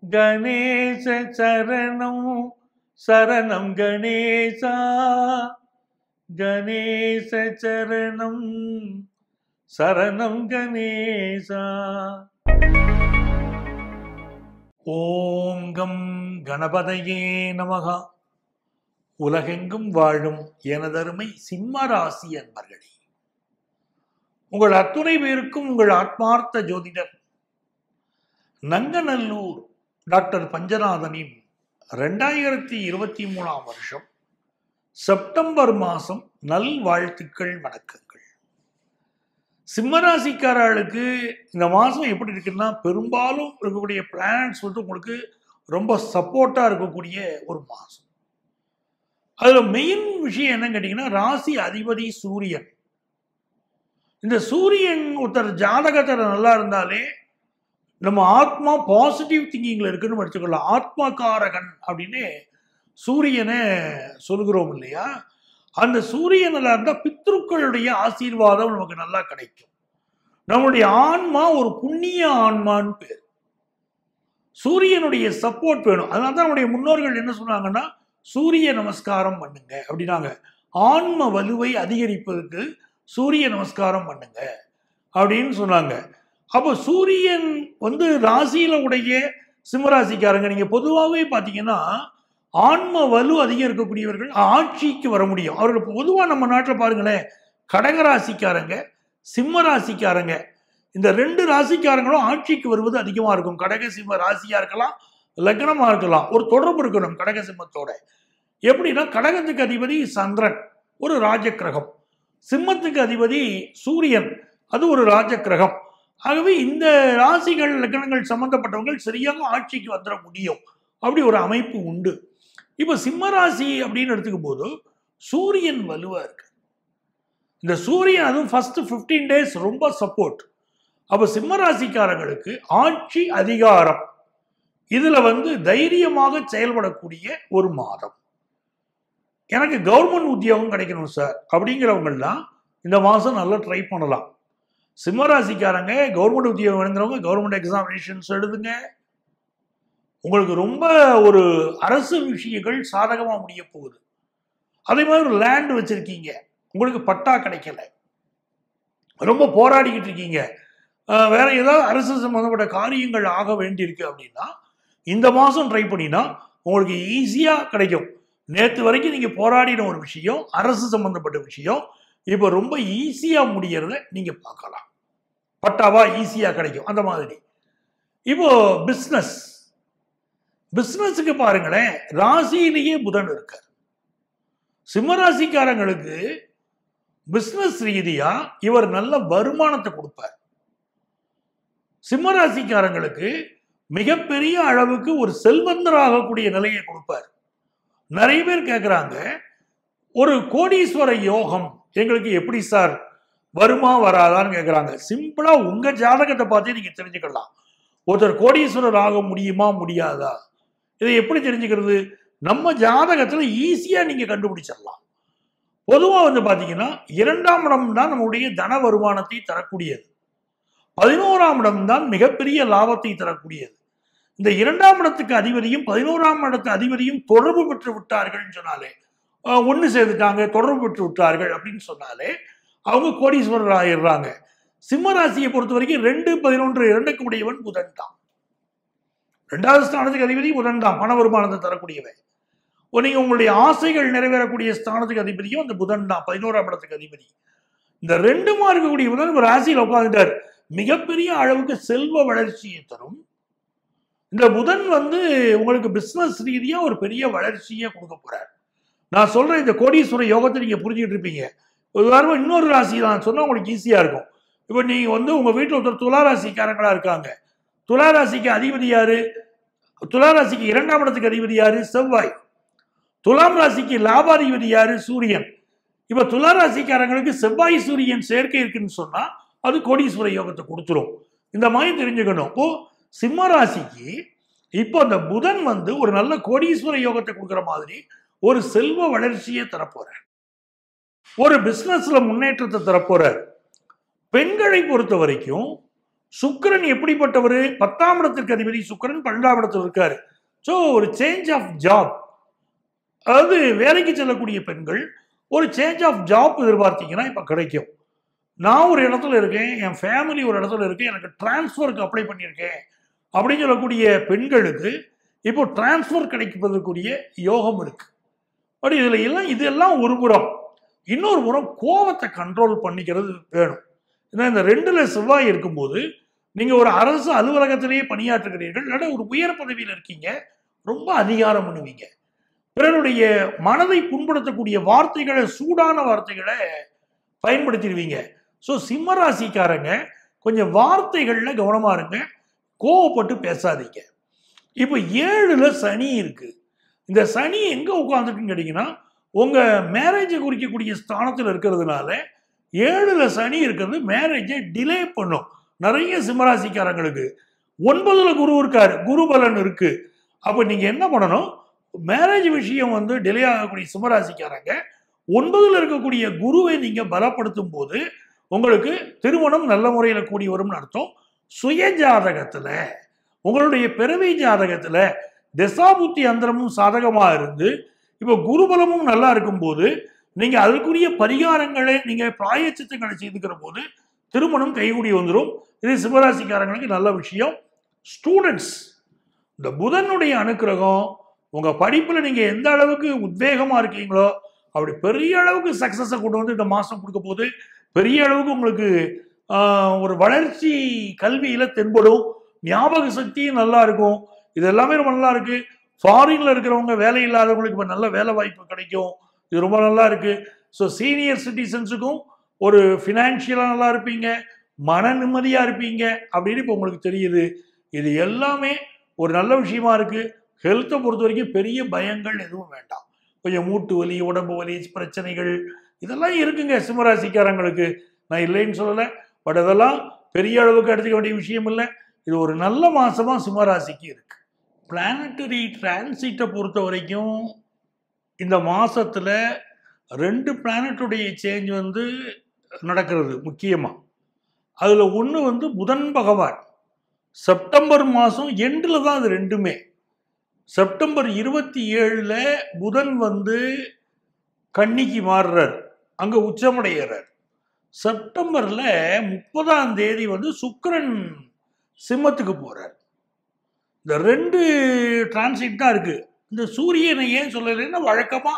கணேச சரணம் சரணம் கணேசா கணேச சரணம் சரணம் கணேசா. ஓம் கம் கணபதையே நமகா. உலகெங்கும் வாழும் எனதருமை சிம்மராசி அன்பர்களே, உங்கள் அத்துணை பேருக்கும் உங்கள் ஆத்மார்த்த ஜோதிடர் நங்கநல்லூர் டாக்டர் பஞ்சநாதனின் 2023 வருஷம் செப்டம்பர் மாதம் நல்வாழ்த்துக்கள், வணக்கங்கள். சிம்மராசிக்காரர்களுக்கு இந்த மாதம் எப்படி இருக்குன்னா, பெரும்பாலும் இருக்கக்கூடிய பிளானட்ஸ் உங்களுக்கு ரொம்ப சப்போர்ட்டாக இருக்கக்கூடிய ஒரு மாதம். அதில் மெயின் விஷயம் என்னன்னு கேட்டிங்கன்னா, ராசி அதிபதி சூரியன். இந்த சூரியன் ஒருத்தர் ஜாதகத்தில் நல்லா இருந்தாலே நம்ம ஆத்மா பாசிட்டிவ் திங்கிங்கில் இருக்குன்னு வச்சுக்கலாம். ஆத்மகாரகன் அப்படின்னு சூரியனை சொல்கிறோம் இல்லையா? அந்த சூரியன் நல்லா இருந்தால் பித்ருக்களுடைய ஆசீர்வாதம் நமக்கு நல்லா கிடைக்கும். நம்மளுடைய ஆன்மா ஒரு புண்ணிய ஆன்மான்னு பேர். சூரியனுடைய சப்போர்ட் வேணும். அதனால தான் நம்முடைய முன்னோர்கள் என்ன சொன்னாங்கன்னா, சூரிய நமஸ்காரம் பண்ணுங்க அப்படின்னாங்க. ஆன்ம வலுவை அதிகரிப்பதற்கு சூரிய நமஸ்காரம் பண்ணுங்க அப்படின்னு சொன்னாங்க. அப்போ சூரியன் ராசியில உடைய சிம்மராசிக்காரங்க, நீங்க பொதுவாகவே பார்த்தீங்கன்னா ஆன்ம வலு அதிகம் இருக்கக்கூடியவர்கள் ஆட்சிக்கு வர முடியும். அவர்கள் பொதுவாக நம்ம நாட்டில் பாருங்களேன், கடகராசிக்காரங்க சிம்ம ராசிக்காரங்க இந்த ரெண்டு ராசிக்காரங்களும் ஆட்சிக்கு வருவது அதிகமாக இருக்கும். கடக சிம்ம ராசியா இருக்கலாம், லக்னமா இருக்கலாம். ஒரு தொடர்பு இருக்கணும் கடக சிம்மத்தோட. எப்படின்னா, கடகத்துக்கு அதிபதி சந்திரன், ஒரு ராஜக்கிரகம். சிம்மத்துக்கு அதிபதி சூரியன், அது ஒரு ராஜக்கிரகம். ஆகவே இந்த ராசிகள் லக்னங்கள் சம்பந்தப்பட்டவர்கள் சரியாக ஆட்சிக்கு வந்துட முடியும். அப்படி ஒரு அமைப்பு உண்டு. இப்போ சிம்ம ராசி அப்படின்னு எடுத்துக்கும் போது சூரியன் வலுவா இருக்கு. இந்த சூரியன் அதுவும் ஃபர்ஸ்ட் 15 days ரொம்ப சப்போர்ட். அப்போ சிம்ம ராசிக்காரங்களுக்கு ஆட்சி அதிகாரம் இதுல தைரியமாக செயல்படக்கூடிய ஒரு மாதம். எனக்கு கவர்மெண்ட் உத்தியோகம் கிடைக்கணும் சார் அப்படிங்கிறவங்கெல்லாம் இந்த மாதம் நல்லா ட்ரை பண்ணலாம். சிம்மராசிக்காரங்க கவர்மெண்ட் உத்தியோகம் எழுதுறவங்க கவர்மெண்ட் எக்ஸாமினேஷன்ஸ் எழுதுங்க. உங்களுக்கு ரொம்ப ஒரு அரசு விஷயங்கள் சாதகமாக முடிய போகுது. அதே மாதிரி ஒரு லேண்ட் வச்சிருக்கீங்க, உங்களுக்கு பட்டா கிடைக்கல, ரொம்ப போராடிக்கிட்டு இருக்கீங்க, வேற ஏதாவது அரசு சம்பந்தப்பட்ட காரியங்கள் ஆக வேண்டியிருக்கு அப்படின்னா இந்த மாதம் ட்ரை பண்ணினா உங்களுக்கு ஈஸியாக கிடைக்கும். நேற்று வரைக்கும் நீங்கள் போராடின ஒரு விஷயம், அரசு சம்பந்தப்பட்ட விஷயம், இப்போ ரொம்ப ஈஸியாக முடியறத நீங்கள் பார்க்கலாம். பட்டாவா ஈஸியாக கிடைக்கும். அந்த மாதிரி இப்போ பிஸ்னஸுக்கு பாருங்களேன், ராசியிலேயே புதன் இருக்க. சிம்மராசிக்காரங்களுக்கு பிஸ்னஸ் ரீதியா இவர் நல்ல வருமானத்தை கொடுப்பார். சிம்மராசிக்காரங்களுக்கு மிகப்பெரிய அளவுக்கு ஒரு செல்வந்தராகக்கூடிய நிலையை கொடுப்பார். நிறைய பேர் கேட்குறாங்க, ஒரு கோடீஸ்வர யோகம் எங்களுக்கு எப்படி சார் வருமா வராதான்னு கேட்குறாங்க. சிம்பிளா உங்க ஜாதகத்தை பார்த்தே நீங்க தெரிஞ்சுக்கலாம். ஒருத்தர் கோடீஸ்வரர் ஆக முடியுமா முடியாதா, இதை எப்படி தெரிஞ்சுக்கிறது? நம்ம ஜாதகத்துல ஈஸியா நீங்க கண்டுபிடிச்சிடலாம். பொதுவாக பார்த்தீங்கன்னா 2ஆம் இடம் தான் நம்முடைய தன வருமானத்தை தரக்கூடியது. 11ஆம் இடம் தான் மிகப்பெரிய லாபத்தை தரக்கூடியது. இந்த 2ஆம் இடத்துக்கு அதிபதியும் 11ஆம் இடத்து அதிபதியும் தொடர்பு பெற்று விட்டார்கள் சொன்னாலே, ஒன்று சேர்ந்துட்டாங்க, தொடர்பு பெற்று விட்டார்கள் அப்படின்னு சொன்னாலே அவங்க கோடீஸ்வரர் ஆயிடுறாங்க. சிம்ம ராசியை பொறுத்த வரைக்கும் 2, 11 இரண்டுக்கு உடையவன் புதன் தான். 2வது ஸ்தானத்துக்கு அதிபதி புதன் தான், பண வருமானத்தை தரக்கூடியவன். நீங்க உங்களுடைய ஆசைகள் நிறைவேறக்கூடிய ஸ்தானத்துக்கு அதிபதியும் அந்த புதன் தான், 11ஆம் இடத்துக்கு அதிபதி. இந்த 2மா இருக்கக்கூடிய புதன் ஒரு ராசியில் உட்கார்ந்துட்டார். மிகப்பெரிய அளவுக்கு செல்வ வளர்ச்சியை தரும். இந்த புதன் உங்களுக்கு பிசினஸ் ரீதியா ஒரு பெரிய வளர்ச்சியை கொடுக்க போறார். நான் சொல்றேன், இந்த கோடீஸ்வர யோகத்தை நீங்க புரிஞ்சுட்டு இருப்பீங்க. உதாரணம் இன்னொரு ராசி தான் சொன்னா உங்களுக்கு ஈஸியா இருக்கும். இப்போ நீங்க உங்க வீட்டில் ஒருத்தர் துளாராசிக்காரங்களா இருக்காங்க. துளாராசிக்கு அதிபதி யாரு? துளாராசிக்கு 2ஆம் இடத்துக்கு அதிபதி யாரு? செவ்வாய். துலாம் ராசிக்கு லாபாதிபதி யாரு? சூரியன். இப்ப துளாராசிக்காரங்களுக்கு செவ்வாய் சூரியன் சேர்க்கை இருக்குன்னு சொன்னா அது கோடீஸ்வர யோகத்தை கொடுத்துரும். இந்த மாதிரி தெரிஞ்சுக்கணும். இப்போ சிம்ம ராசிக்கு இப்போ அந்த புதன் ஒரு நல்ல கோடீஸ்வர யோகத்தை கொடுக்குற மாதிரி ஒரு செல்வ வளர்ச்சியை தரப்போறார். ஒரு பிசினஸ்ல முன்னேற்றத்தை தரப்போறார். பெண்களை பொறுத்த வரைக்கும் சுக்கிரன் எப்படிப்பட்டவர்? 10ஆம் இடத்திற்கு அதிபதி சுக்கிரன் 12ஆம் இடத்தில் இருக்காரு. ஸோ ஒரு சேஞ்ச் ஆஃப் ஜாப், அதாவது வேலைக்கு செல்லக்கூடிய பெண்கள் ஒரு சேஞ்ச் ஆஃப் ஜாப் எதிர்பார்த்தீங்கன்னா இப்ப கிடைக்கும். நான் ஒரு இடத்துல இருக்கேன், என் ஃபேமிலி ஒரு இடத்துல இருக்கு, எனக்கு டிரான்ஸ்ஃபருக்கு அப்ளை பண்ணியிருக்கேன் அப்படின்னு சொல்லக்கூடிய பெண்களுக்கு இப்போ டிரான்ஸ்ஃபர் கிடைப்பதற்குரிய யோகம் இருக்கு. பட் இதெல்லாம் ஒரு புறம். இன்னொரு புறம் கோபத்தை கண்ட்ரோல் பண்ணிக்கிறது வேணும். ஏன்னா இந்த 2ல செவ்வாய் இருக்கும்போது நீங்க ஒரு அரசு அலுவலகத்திலேயே பணியாற்றுகிறீர்கள், இல்லாட்ட ஒரு உயர் பதவியில் இருக்கீங்க, ரொம்ப அதிகாரம் பண்ணுவீங்க, பிறருடைய மனதை புண்படுத்தக்கூடிய வார்த்தைகளை, சூடான வார்த்தைகளை பயன்படுத்திடுவீங்க. ஸோ சிம்ம ராசிக்காரங்க கொஞ்சம் வார்த்தைகள்ல கவனமா இருங்க, கோவப்பட்டு பேசாதீங்க. இப்போ 7ல சனி இருக்கு. இந்த சனி எங்க உட்கார்ந்துருக்குன்னு கேட்டீங்கன்னா உங்க மேரேஜை குறிக்கக்கூடிய ஸ்தானத்தில் இருக்கிறதுனால 7ல சனி இருக்கிறது மேரேஜை டிலே பண்ணும் நிறைய சிம்மராசிக்காரங்களுக்கு. 9ல குரு இருக்காரு, குரு பலன் இருக்கு. அப்ப நீங்க என்ன பண்ணணும்? மேரேஜ் விஷயம் டிலே ஆகக்கூடிய சிம்மராசிக்காரங்க 9ல இருக்கக்கூடிய குருவை நீங்க பலப்படுத்தும் போது உங்களுக்கு திருமணம் நல்ல முறையில் கூடி வரும்னு அர்த்தம். சுய ஜாதகத்துல, உங்களுடைய பிறவி ஜாதகத்துல தசாபுத்தி அந்தரமும் சாதகமா இருந்து இப்போ குருபலமும் நல்லா இருக்கும் போது நீங்க அதற்குரிய பரிகாரங்களை, நீங்க பிராயச்சித்தங்களை செய்துக்கிற போது திருமணம் கைகூடி வந்துடும். இது சிம்மராசிக்காரங்களுக்கு நல்ல விஷயம். ஸ்டூடெண்ட்ஸ், இந்த புதனுடைய அனுக்கிரகம் உங்க படிப்புல நீங்க எந்த அளவுக்கு உத்வேகமா இருக்கீங்களோ அப்படி பெரிய அளவுக்கு சக்சஸை கொண்டு இந்த மாசம் கொடுக்க போது பெரிய அளவுக்கு உங்களுக்கு ஒரு வளர்ச்சி கல்வியில தென்படும். ஞாபக சக்தியும் நல்லா இருக்கும். இது எல்லாமே ரொம்ப நல்லா இருக்கு. ஃபாரின்ல இருக்கிறவங்க வேலை இல்லாதவங்களுக்கு இப்ப நல்ல வேலை வாய்ப்பு கிடைக்கும். இது ரொம்ப நல்லா இருக்கு. ஸோ சீனியர் சிட்டிசன்ஸுக்கும் ஒரு ஃபினான்ஷியலா நல்லா இருப்பீங்க, மன நிம்மதியா இருப்பீங்க அப்படின்னு இப்போ உங்களுக்கு தெரியுது. இது எல்லாமே ஒரு நல்ல விஷயமா இருக்கு. ஹெல்த்தை பொறுத்த வரைக்கும் பெரிய பயங்கள் எதுவும் வேண்டாம். கொஞ்சம் மூட்டு வலி, உடம்பு வலி பிரச்சனைகள் இதெல்லாம் இருக்குங்க சிம்மராசிக்காரங்களுக்கு, நான் இல்லைன்னு சொல்லலை. பட் அதெல்லாம் பெரிய அளவுக்கு எடுத்துக்க வேண்டிய விஷயம் இல்லை. இது ஒரு நல்ல மாசமா சிம்மராசிக்கு இருக்கு. பிளானட்டரி டிரான்சிட்டை பொறுத்த வரைக்கும் இந்த மாசத்துல 2 பிளானட்டுடைய சேஞ்ச் நடக்கிறது முக்கியமா. அதுல ஒன்று புதன் பகவான் செப்டம்பர் மாசம் எண்டில் தான் அது ரெண்டுமே. செப்டம்பர் 27ல புதன் கன்னிக்கு மாறுறார், அங்க உச்சமடைகிறார். செப்டம்பர்ல 30ஆம் தேதி சுக்கிரன் சிம்மத்துக்கு போறார். இந்த 2 டிரான்சிட் தான் இருக்கு. இந்த சூரியனை ஏன் சொல்லலைன்னா வழக்கமா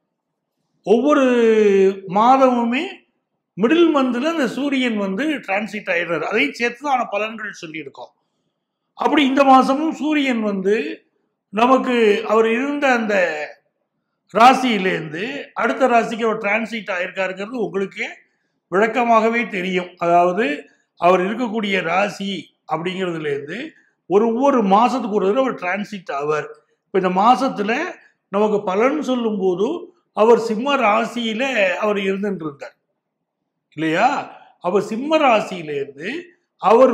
ஒவ்வொரு மாதமுமே மிடில் மந்த்ல இந்த சூரியன் டிரான்சிட் ஆயிடுறாரு. அதையும் சேர்த்துதான் பலன்கள் சொல்லியிருக்கோம். அப்படி இந்த மாசமும் சூரியன் நமக்கு அவர் இருந்த அந்த ராசியிலேருந்து அடுத்த ராசிக்கு அவர் டிரான்சிட் ஆயிருக்காருங்கிறது உங்களுக்கே விளக்கமாகவே தெரியும். அதாவது அவர் இருக்கக்கூடிய ராசி அப்படிங்கிறதுலேருந்து ஒவ்வொரு மாசத்துக்கு ஒரு தடவை அவர் டிரான்சிட் ஆவார். இப்போ இந்த மாசத்துல நமக்கு பலன் சொல்லும் போது அவர் சிம்ம ராசியில அவர் இருந்துட்டு இருந்தார் இல்லையா? அவர் சிம்ம ராசியிலேருந்து அவர்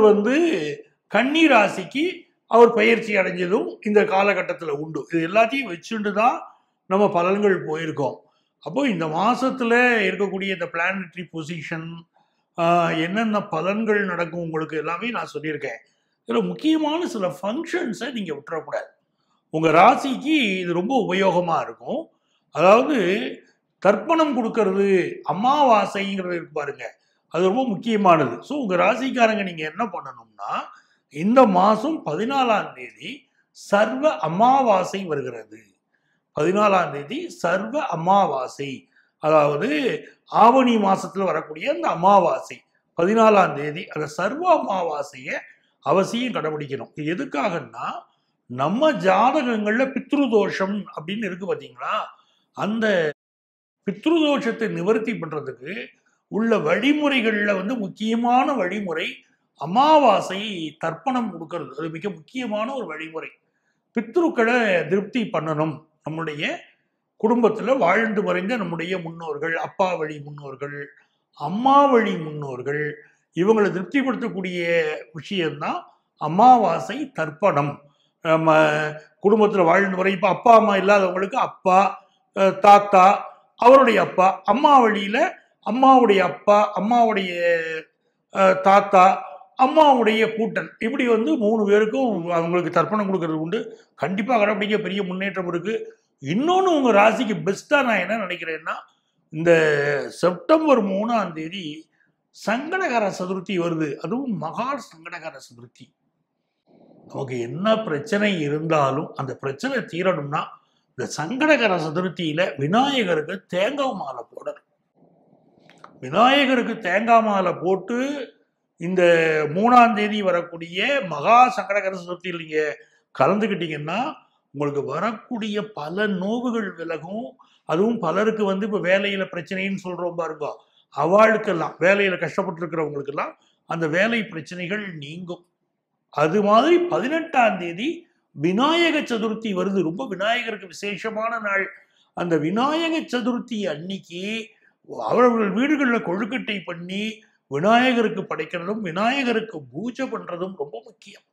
கன்னி ராசிக்கு அவர் பயிற்சி அடைஞ்சதும் இந்த காலகட்டத்தில் உண்டு. இது எல்லாத்தையும் வச்சுட்டு தான் நம்ம பலன்கள் போயிருக்கோம். அப்போ இந்த மாசத்துல இருக்கக்கூடிய இந்த பிளானட்டரி பொசிஷன் என்னென்ன பலன்கள் நடக்கும் உங்களுக்கு எல்லாமே நான் சொல்லியிருக்கேன். இதில் முக்கியமான சில ஃபங்க்ஷன்ஸை நீங்கள் விட்டுறக்கூடாது. உங்கள் ராசிக்கு இது ரொம்ப உபயோகமாக இருக்கும். அதாவது தர்ப்பணம் கொடுக்கறது, அமாவாசைங்கிறது இருக்கு பாருங்க, அது ரொம்ப முக்கியமானது. ஸோ உங்கள் ராசிக்காரங்க நீங்கள் என்ன பண்ணணும்னா இந்த மாதம் 14ஆம் தேதி சர்வ அமாவாசை வருகிறது. 14ஆம் தேதி சர்வ அமாவாசை, அதாவது ஆவணி மாசத்துல வரக்கூடிய அந்த அமாவாசை 14ஆம் தேதி. அந்த சர்வ அமாவாசையை அவசியம் கடைபிடிக்கணும். எதுக்காகன்னா நம்ம ஜாதகங்கள்ல பித்ருதோஷம் அப்படின்னு இருக்கு பார்த்தீங்களா, அந்த பித்ருதோஷத்தை நிவர்த்தி பண்றதுக்கு உள்ள வழிமுறைகள்ல முக்கியமான வழிமுறை அமாவாசை தர்ப்பணம் கொடுக்கறது. அது மிக முக்கியமான ஒரு வழிமுறை. பித்ருக்களை திருப்தி பண்ணணும். நம்முடைய குடும்பத்தில் வாழ்ந்து மறைந்த நம்முடைய முன்னோர்கள், அப்பா வழி முன்னோர்கள், அம்மா வழி முன்னோர்கள், இவங்களை திருப்திப்படுத்தக்கூடிய விஷயம்தான் அமாவாசை தர்ப்பணம். நம்ம குடும்பத்தில் வாழ்ந்து வரை இப்போ அப்பா அம்மா இல்லாதவங்களுக்கு அப்பா, தாத்தா, அவருடைய அப்பா, அம்மா வழியில அம்மாவுடைய அப்பா, அம்மாவுடைய தாத்தா, அம்மாவுடைய கூட்டல், இப்படி வந்து 3 பேருக்கும் அவங்களுக்கு தர்ப்பணம் கொடுக்கறது உண்டு. கண்டிப்பாக கடைப்பிடிக்க பெரிய முன்னேற்றம் இருக்கு. இன்னொன்று உங்கள் ராசிக்கு பெஸ்ட்டாக நான் என்ன நினைக்கிறேன்னா, இந்த செப்டம்பர் 3ஆம் தேதி சங்கடகர சதுர்த்தி வருது. அதுவும் மகா சங்கடகர சதுர்த்தி. நமக்கு என்ன பிரச்சனை இருந்தாலும் அந்த பிரச்சனை தீரணும்னா இந்த சங்கடகர சதுர்த்தியில விநாயகருக்கு தேங்காய் மாலை போடணும். விநாயகருக்கு தேங்காய் மாலை போட்டு இந்த 3ஆம் தேதி வரக்கூடிய மகா சங்கடகர சதுர்த்தியில் நீங்க கலந்துக்கிட்டீங்கன்னா உங்களுக்கு வரக்கூடிய பல நோவுகள் விலகும். அதுவும் பலருக்கு வந்து இப்போ வேலையில பிரச்சனைன்னு சொல்றோம் பாருங்க, அவளுக்கெல்லாம் வேலையில கஷ்டப்பட்டு இருக்கிறவங்களுக்கெல்லாம் அந்த வேலை பிரச்சனைகள் நீங்கும். அது மாதிரி 18ஆம் தேதி விநாயக சதுர்த்தி வருது. ரொம்ப விநாயகருக்கு விசேஷமான நாள். அந்த விநாயக சதுர்த்தி அன்னைக்கு அவர்கள் வீடுகளில் கொழுக்கட்டை பண்ணி விநாயகருக்கு படைக்கிறதும் விநாயகருக்கு பூஜை பண்றதும் ரொம்ப முக்கியம்.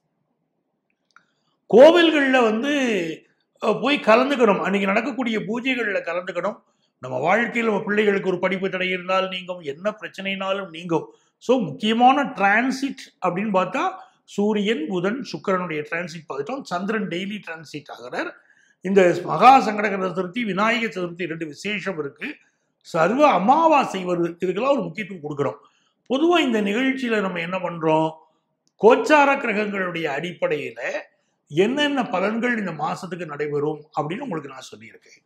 கோவில்களில் வந்து போய் கலந்துக்கணும். அன்னைக்கு நடக்கக்கூடிய பூஜைகளில் கலந்துக்கணும். நம்ம வாழ்க்கையில் நம்ம பிள்ளைகளுக்கு ஒரு படிப்பு தடை இருந்தால் நீங்கும், என்ன பிரச்சனைனாலும் நீங்கும். ஸோ முக்கியமான டிரான்சிட் அப்படின்னு பார்த்தா சூரியன் புதன் சுக்கிரனுடைய டிரான்சிட் பார்த்துட்டோம். சந்திரன் டெய்லி டிரான்சிட் ஆகிறார். இந்த மகா சங்கடகர சதுர்த்தி விநாயக சதுர்த்தி 2 விசேஷம் இருக்கு. சர்வ அமாவாசை வருது. இதுக்கெல்லாம் ஒரு முக்கியத்துவம் கொடுக்குறோம். பொதுவாக இந்த நிகழ்ச்சியில நம்ம என்ன பண்றோம், கோச்சார கிரகங்களுடைய அடிப்படையில என்னென்ன பலன்கள் இந்த மாசத்துக்கு நடைபெறும் அப்படின்னு உங்களுக்கு நான் சொல்லியிருக்கேன்.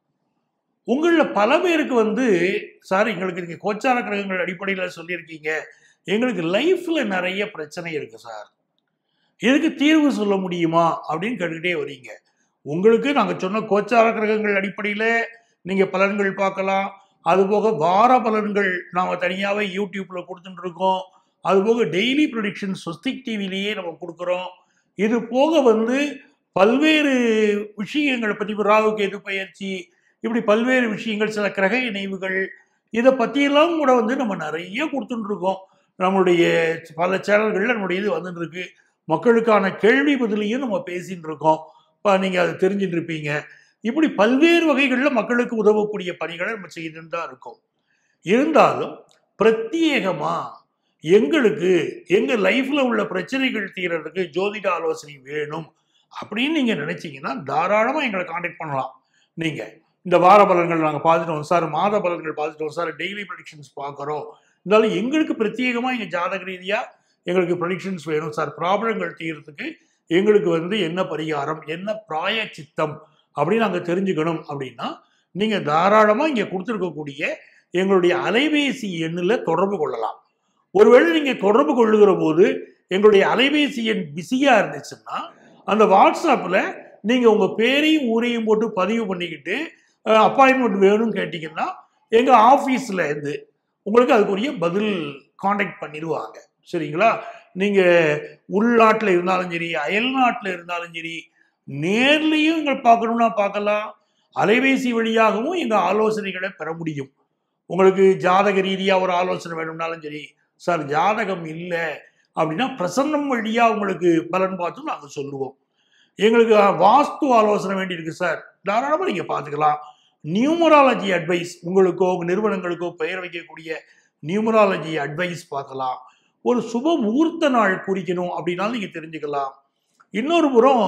உங்களில் பல பேருக்கு வந்து சார் எங்களுக்கு நீங்க கோச்சார கிரகங்கள் அடிப்படையில் சொல்லியிருக்கீங்க, எங்களுக்கு லைஃப்ல நிறைய பிரச்சனை இருக்கு சார், இதுக்கு தீர்வு சொல்ல முடியுமா அப்படின்னு கேட்டுக்கிட்டே வரீங்க. உங்களுக்கு நாங்கள் சொன்ன கோச்சார கிரகங்கள் அடிப்படையில் நீங்கள் பலன்கள் பார்க்கலாம். அதுபோக வார பலன்கள் நாம் தனியாகவே யூடியூப்ல கொடுத்துட்டு இருக்கோம். அதுபோக டெய்லி ப்ரெடிக்ஷன் ஸ்வஸ்திக் டிவிலேயே நம்ம கொடுக்குறோம். இது போக வந்து பல்வேறு விஷயங்களை பற்றி ராகு கேது பயிற்சி, இப்படி பல்வேறு விஷயங்கள், சில கிரக இணைவுகள், இதை பற்றியெல்லாம் கூட வந்து நம்ம நிறைய கொடுத்துட்டு இருக்கோம். நம்மளுடைய பல சேனல்களில் நம்மளுடைய இது வந்துட்டு இருக்கு. மக்களுக்கான கேள்வி பதிலையும் நம்ம பேசிட்டு இருக்கோம். நீங்கள் அதை தெரிஞ்சுட்டு இருப்பீங்க. இப்படி பல்வேறு வகைகளில் மக்களுக்கு உதவக்கூடிய பணிகளை நம்ம செய்துட்டு தான் இருக்கோம். இருந்தாலும் பிரத்யேகமா எங்களுக்கு எங்கள் லைஃப்ல உள்ள பிரச்சனைகள் தீர்றதுக்கு ஜோதிட ஆலோசனை வேணும் அப்படின்னு நீங்கள் நினைச்சீங்கன்னா தாராளமாக எங்களை கான்டாக்ட் பண்ணலாம். நீங்கள் இந்த வார பலன்கள் நாங்கள் பார்த்துட்டோம் சார், மாத பலன்கள் பார்த்துட்டோம் சார், டெய்லி ப்ரெடிக்ஷன்ஸ் பார்க்குறோம், இருந்தாலும் எங்களுக்கு பிரத்யேகமாக எங்கள் ஜாதக ரீதியாக எங்களுக்கு ப்ரெடிக்ஷன்ஸ் வேணும் சார், ப்ராப்ளங்கள் தீர்றதுக்கு எங்களுக்கு வந்து என்ன பரிகாரம், என்ன பிராய சித்தம் அப்படின்னு நாங்கள் தெரிஞ்சுக்கணும் அப்படின்னா நீங்கள் தாராளமாக இங்கே கொடுத்துருக்கக்கூடிய எங்களுடைய அலைபேசி எண்ணில் தொடர்பு கொள்ளலாம். ஒருவேளை நீங்கள் தொடர்பு கொள்ளுகிற போது எங்களுடைய அலைபேசி எண் பிஸியாக இருந்துச்சுன்னா அந்த வாட்ஸ்அப்பில் நீங்கள் உங்கள் பேரையும் ஊரையும் போட்டு பதிவு பண்ணிக்கிட்டு அப்பாயின்மெண்ட் வேணும்னு கேட்டிங்கன்னா எங்கள் ஆஃபீஸில் இருந்து உங்களுக்கு அதுக்குரிய பதில் கான்டாக்ட் பண்ணிடுவாங்க. சரிங்களா? நீங்கள் உள்நாட்டில் இருந்தாலும் சரி, அயல் நாட்டில் இருந்தாலும் சரி, நேர்லையும் எங்கள் பார்க்கணும்னா பார்க்கலாம், அலைபேசி வழியாகவும் எங்கள் ஆலோசனைகளை பெற முடியும். உங்களுக்கு ஜாதக ரீதியாக ஒரு ஆலோசனை வேணும்னாலும் சரி, சார் ஜாதகம் இல்லை அப்படின்னா பிரசன்னம் வழியாக உங்களுக்கு பலன் பார்த்து நாங்கள் சொல்லுவோம். எங்களுக்கு வாஸ்து ஆலோசனை வேண்டியிருக்கு சார், தாராளமாக நீங்கள் பார்த்துக்கலாம். நியூமராலஜி அட்வைஸ், உங்களுக்கோ உங்கள் நிறுவனங்களுக்கோ பெயர் வைக்கக்கூடிய நியூமராலஜி அட்வைஸ் பார்க்கலாம். ஒரு சுப முகூர்த்த நாள் குறிக்கணும் அப்படின்னாலும் நீங்கள் தெரிஞ்சுக்கலாம். இன்னொரு புறம்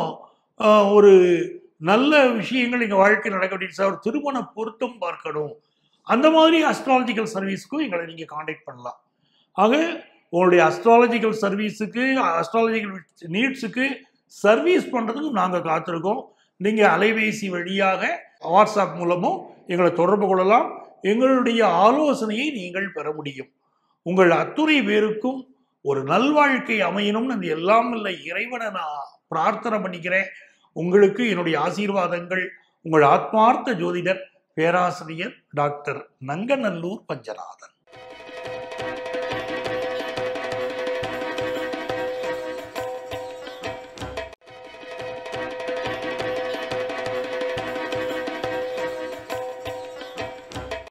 ஒரு நல்ல விஷயங்கள் எங்கள் வாழ்க்கை நடக்க வேண்டிய சார், ஒரு திருமண பொருத்தம் பார்க்கணும், அந்த மாதிரி அஸ்ட்ராலஜிக்கல் சர்வீஸுக்கும் எங்களை நீங்கள் கான்டாக்ட் பண்ணலாம். ஆக உங்களுடைய அஸ்ட்ராலஜிக்கல் சர்வீஸுக்கு, அஸ்ட்ராலஜிக்கல் நீட்ஸுக்கு சர்வீஸ் பண்ணுறதுக்கு நாங்கள் காத்திருக்கோம். நீங்கள் அலைபேசி வழியாக வாட்ஸ்அப் மூலமும் எங்களை தொடர்பு கொள்ளலாம். எங்களுடைய ஆலோசனையை நீங்கள் பெற முடியும். உங்கள் அத்துணை பேருக்கும் ஒரு நல்வாழ்க்கை அமையணும்னு அந்த எல்லாம் இல்லை இறைவனை நான் பிரார்த்தனை பண்ணிக்கிறேன். உங்களுக்கு என்னுடைய ஆசீர்வாதங்கள். உங்கள் ஆத்மார்த்த ஜோதிடர் பேராசிரியர் டாக்டர் நங்கநல்லூர் பஞ்சநாதன்.